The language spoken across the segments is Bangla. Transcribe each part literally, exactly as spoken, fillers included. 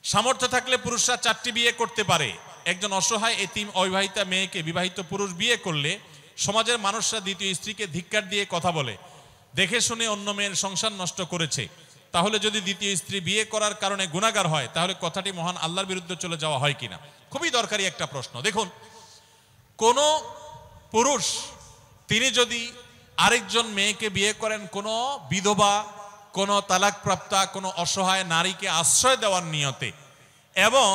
সামর্থ্য থাকলে পুরুষরা চারটি বিয়ে করতে পারে। একজন অসহায় এতিম অবিবাহিতা মেয়েকে বিবাহিত পুরুষ বিয়ে করলে সমাজের মানুষরা দ্বিতীয় স্ত্রীকে ধিক্কার দিয়ে কথা বলে, দেখে শুনে অন্য মেয়ের সংসার নষ্ট করেছে। তাহলে যদি দ্বিতীয় স্ত্রী বিয়ে করার কারণে গুনাহগার হয়, তাহলে কথাটি মহান আল্লাহর বিরুদ্ধে চলে যাওয়া হয় কিনা? খুবই দরকারি একটা প্রশ্ন। দেখুন, কোন পুরুষ তিনি যদি আরেকজন মেয়েকে বিয়ে করেন কোনো বিধবা, কোনো তালাকপ্রাপ্তা, কোনো অসহায় নারীকে আশ্রয় দেওয়ার নিয়তে, এবং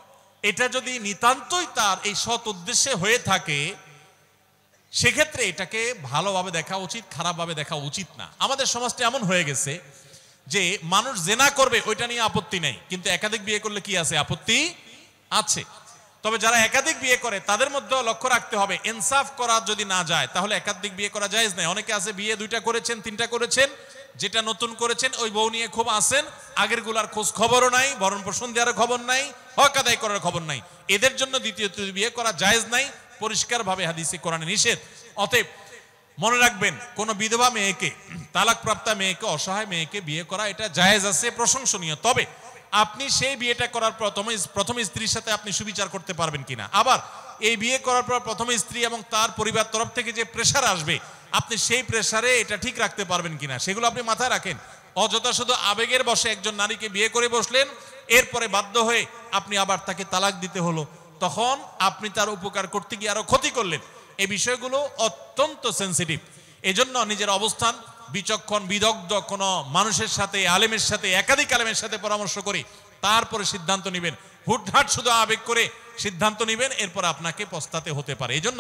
এটা যদি নিতান্তই তার এই সৎ উদ্দেশ্যে হয়ে থাকে, সেক্ষেত্রে এটাকে ভালোভাবে দেখা উচিত, খারাপভাবে দেখা উচিত না। আমাদের সমাজটা এমন হয়ে গেছে যে মানুষ জেনা করবে ওইটা নিয়ে আপত্তি নেই, কিন্তু একাধিক বিয়ে করলে কি আছে? আপত্তি আছে। তবে যারা একাধিক বিয়ে করে তাদের মধ্যেও লক্ষ্য রাখতে হবে, ইনসাফ করা যদি না যায় তাহলে একাধিক বিয়ে করা জায়েজ নাই। অনেকে আছে বিয়ে দুইটা করেছেন, তিনটা করেছেন, যেটা নতুন করেছেন ওই বউ নিয়ে খুব আসেন, আগের গুলার খোঁজ খবরও নাই, ভরণ পোষণ দেওয়ার খবর নাই, হক আদায় করার খবর নাই। এদের জন্য দ্বিতীয় বিয়ে করা জায়েজ নাই, পরিষ্কার ভাবে হাদিসে কোরআনে নিষেধ। অতএব মনে রাখবেন, কোন বিধবা মেয়েকে, তালাকপ্রাপ্তা মেয়েকে, অসহায় মেয়েকে বিয়ে করা এটা জায়েজ আছে, প্রশংসনীয়। তবে আপনি সেই বিয়েটা করার পর প্রথম স্ত্রীর সাথে আপনি সুবিচার করতে পারবেন কিনা, আবার এই বিয়ে করার পর প্রথম স্ত্রী এবং তার পরিবার তরফ থেকে যে প্রেসার আসবে, আপনি সেই প্রেসারে এটা ঠিক রাখতে পারবেন কিনা, সেগুলো আপনি মাথায় রাখেন। অযথা শুধু আবেগের বশে একজন নারীকে বিয়ে করে বসলেন, এরপরে বাধ্য হয়ে আপনি আবার তাকে তালাক দিতে হলো, তখন আপনি তার উপকার করতে গিয়ে আরো ক্ষতি করলেন। এই বিষয়গুলো অত্যন্ত সেন্সিটিভ। এজন্য নিজের অবস্থান বিচক্ষণ বিদগ্ধ কোন মানুষের সাথে, আলেমের সাথে, একাধিক আলেমের সাথে পরামর্শ করে তারপরে সিদ্ধান্ত নেবেন। হুটহাট শুধু আবেগ করে সিদ্ধান্ত নেবেন, এরপর আপনাকে পস্তাতে হতে পারে। এজন্য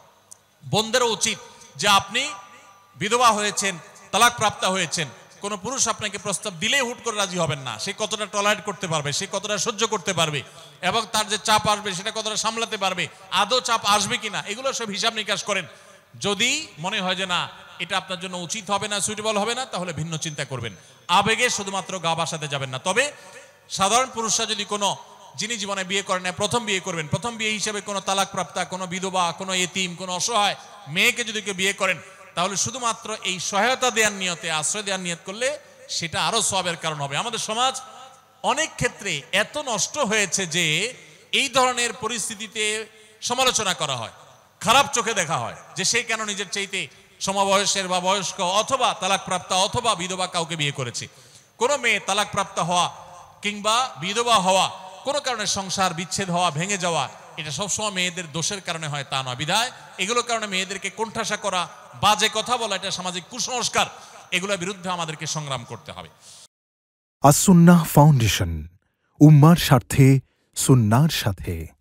বোনদেরও উচিত যে আপনি বিধবা হয়েছেন, তালাক প্রাপ্তা হয়েছেন, কোন পুরুষ আপনাকে প্রস্তাব দিলেই হুট করে রাজি হবেন না। সে কতটা টলারেট করতে পারবে, সে কতটা সহ্য করতে পারবে, এবং তার যে চাপ আসবে সেটা কতটা সামলাতে পারবে, আদৌ চাপ আসবে কিনা, এগুলো সব হিসাব নিকাশ করেন। যদি মনে হয় যে না এটা আপনার জন্য উচিত হবে না, সুইটেবল হবে না, তাহলে ভিন্ন চিন্তা করবেন। আবেগে শুধুমাত্র গা ভাসাতে যাবেন না। তবে সাধারণ পুরুষরা যদি কোনো, যিনি জীবনে বিয়ে করেন না, প্রথম বিয়ে করবেন, প্রথম বিয়ে হিসেবে কোনো তালাকপ্রাপ্তা, কোনো বিধবা, কোনো এতিম, কোনো অসহায় মেয়েকে যদি কেউ বিয়ে করেন, তাহলে শুধুমাত্র এই সহায়তা দেওয়ার নিয়তে, আশ্রয় দেওয়ার নিয়ত করলে সেটা আরো সওয়াবের কারণ হবে। আমাদের সমাজ অনেক ক্ষেত্রে এত নষ্ট হয়েছে যে এই ধরনের পরিস্থিতিতে সমালোচনা করা হয়, খারাপ চোখে দেখা হয় যে সে কেন নিজের চাইতে সমবয়সের বা বয়স্ক অথবা তালাকপ্রাপ্তা অথবা বিধবা কাউকে বিয়ে করেছে। কোনো মেয়ে তালাকপ্রাপ্তা হওয়া কিংবা বিধবা হওয়া, কোনো কারণে সংসার বিচ্ছেদ হওয়া, ভেঙে যাওয়া, এটা সবসময় মেয়েদের দোষের কারণে হয় তা নয়। বিধায় এগুলোর কারণে মেয়েদেরকে কোণঠাসা করা, বাজে কথা বলা, এটা সামাজিক কুসংস্কার, এগুলোর বিরুদ্ধে আমাদেরকে সংগ্রাম করতে হবে। আস সুন্নাহ ফাউন্ডেশন, উম্মার স্বার্থে, সুন্নাহর সাথে।